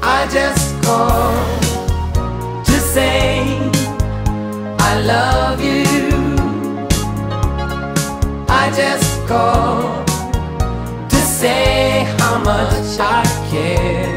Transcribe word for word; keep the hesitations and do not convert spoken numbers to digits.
I just called to say I love you. I just called to say how much I care.